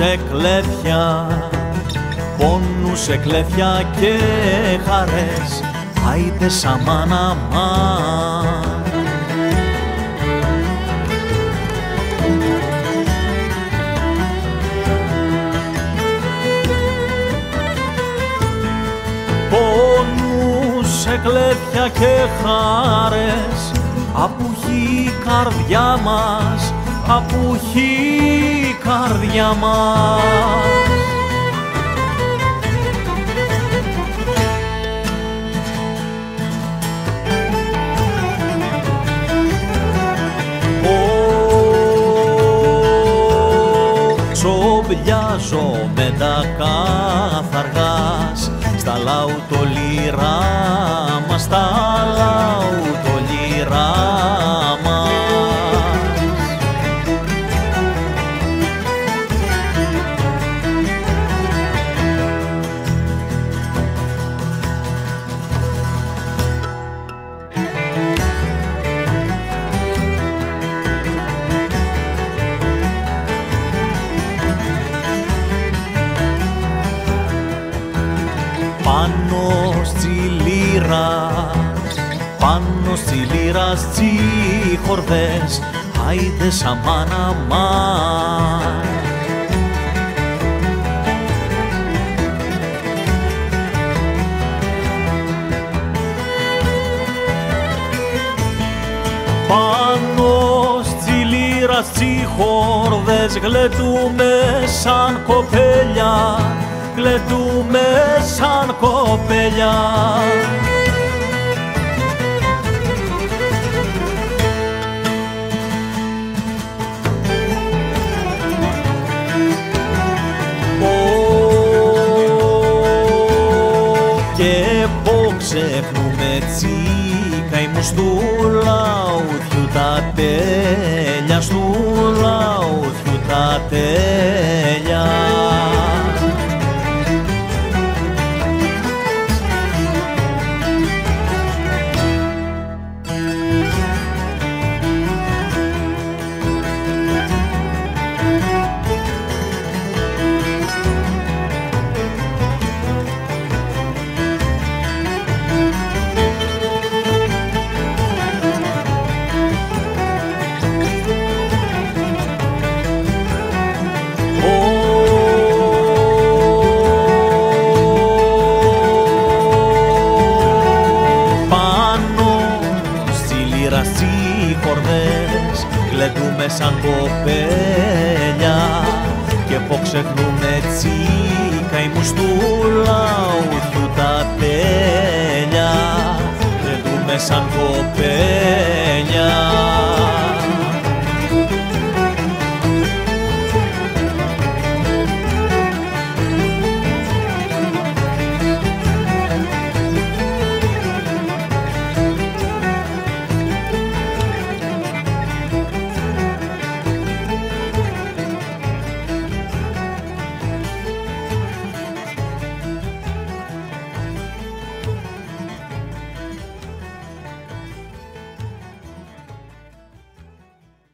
κλέφια, πόνους σε κλέφια και χαρές, άιντε σαμάν αμάν. Πόνους σε κλέφια και χαρές, απουχή η καρδιά μας, απουχή η καρδιά μας. Ψοβιάζω με τα καθαργάς, στα λαού το λυρά μας, στα λαού το λυρά μας. Πάνω στη λύρα τσι χορδές, άιντε σαμάν αμάν. Πάνω στη λύρα τσι χορδές, γλεντούμε σαν κοπέλια, γλεντούμε σαν κοπέλια. Και που ξεχνούμε τσι καημούς του λαούθιου τα τέλεια, στου λαούθιου τα τέλεια. Γλεντούμε σαν κοπέλια και που ξεχνούμε τσι καημούς του λαούθιου τα τέλεια, γλεντούμε σαν κοπέλια.